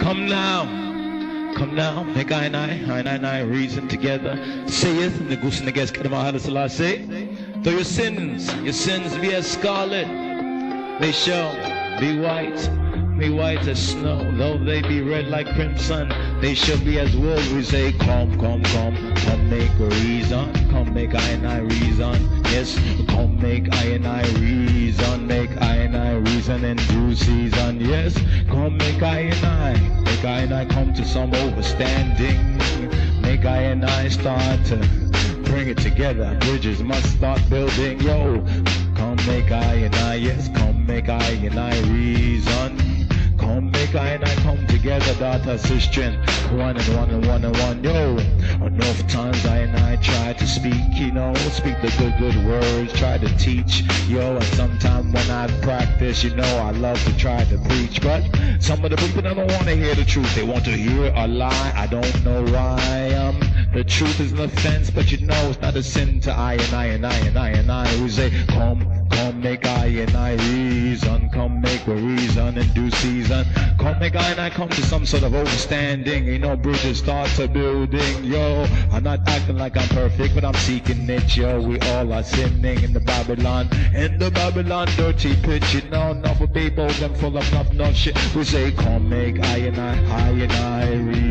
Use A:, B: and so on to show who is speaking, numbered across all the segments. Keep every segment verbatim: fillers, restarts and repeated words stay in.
A: Come now, come now, make I and I, I and I, and I reason together. Saith in the goose and the guest, Kadama Selassie. Though your sins, your sins be as scarlet, they shall be white, be white as snow. Though they be red like crimson, they shall be as wool. We say, come, come, come, come make a reason. Come make I and I reason. Yes, come make I and I reason. Make I and I reason in due season. Yes, come make I and I, make I and I come to some overstanding. Make I and I start to bring it together. Bridges must start building. Yo, come make I and I, yes, come make I and I reason. Come make I and I come together, daughter, sister, one and one and one and one. Yo, enough times I and I try to speak, you know, speak the good, good words, try to teach, yo, and sometimes when I practice, you know, I love to try to preach, but some of the people don't want to hear the truth, they want to hear a lie. I don't know why, um, the truth is an offense, but you know, it's not a sin to I and I and I and I and I, who say, come, come make I and I reason, come make a reason in due season. Come make I and I come to some sort of overstanding, you know, bridges start to building. Yo, I'm not acting like I'm perfect, but I'm seeking it. Yo, we all are sinning in the Babylon, in the Babylon dirty pit. You know, enough of people, them full of enough, enough shit. We say, come make I and I, I and I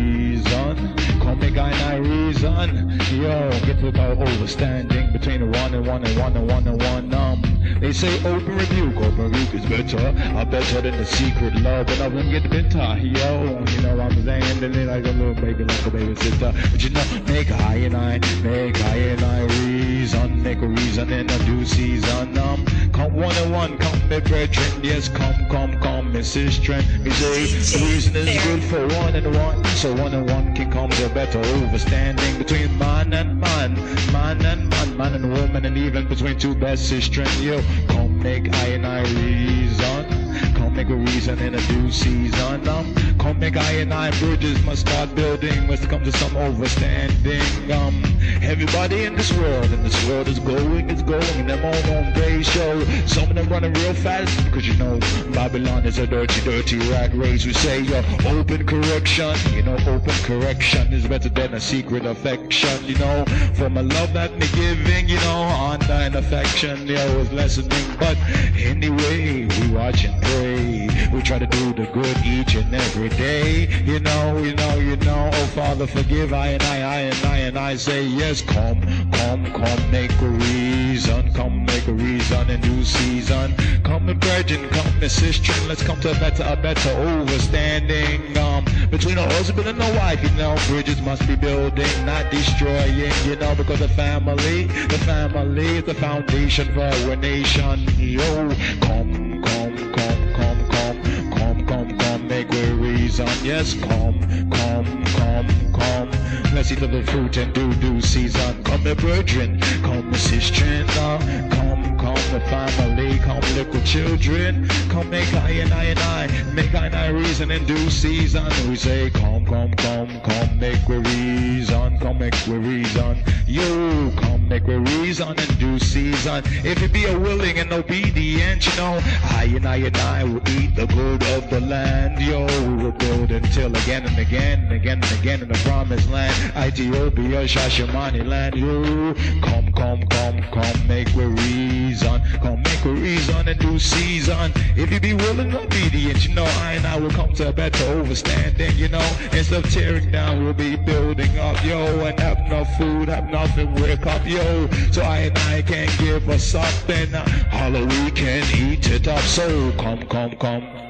A: reason. Come make I and I reason. Yo, get to the overstanding between the one and one and one and one and one. Um, they say open rebuke, open rebuke is better, uh, better than the secret love. And of them get bitter, yo, you know what I'm saying? They like a little baby, like a baby sister. But you know, make I and I, make I and I reason, make a reason in a due season. Um, come one and one, come me brethren, yes, come, come, come, me sister. We say reason is good for one and one, so one and one can come to a better overstanding between man and man, man and man, man and woman, and even between two best sisters. Yo, come make I and I reason, come make a reason in a due season. Um, come make I and I bridges must start building, must come to some overstanding. Um, everybody in this world, in this world is going, is going in their own own ratio. Some of them running real fast because you know Babylon is a dirty, dirty rat race. We say yo, open correction, you know, open correction is better than a secret affection. You know, from a love that me giving, you know, undying affection, yo, is lessening. But anyway, we watch and pray. We try to do the good each and every day. You know, you know, you know. Oh Father, forgive I and I, I and I and I say yes. Come, come, come, make a reason. Come, make a reason in due season. Come, and brethren, come, and sister. Let's come to a better, a better overstanding. Um, between a husband and a wife, you know, bridges must be building, not destroying. You know, because the family, the family is the foundation for our nation. Yo, come, come, come, come, come, come, come, come, make a reason. Yes, come, come, come, come. Let's eat of the fruit and do due season. Come, the brethren, come, the sister, uh, come, come, the family, come, little children. Come, make I and I and I, make I and I reason in due season. We say, come, come, come, come, make we reason, come, make we reason. You, come, make we reason in due season. If it be a willing and obedient, you know, I and I and I will eat the good of the land. Yo, we will build until again and again and again and again in the promised land. Ethiopia, Shashamani land. You, come, come, come, come, make we reason. Come, make a reason in due season. If you be willing and obedient, you know, I and I will come to a better overstanding, you know. Instead of tearing down, we'll be building up, yo, and have enough food, have nothing, wake up, yo. So I and I can give us something, all we can eat it up. So come, come, come.